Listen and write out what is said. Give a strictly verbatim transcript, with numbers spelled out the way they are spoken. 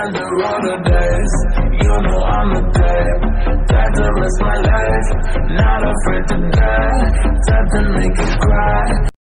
Time to roll the dice. You know I'm the type that to risk my life. Not afraid to die. Time to make it cry.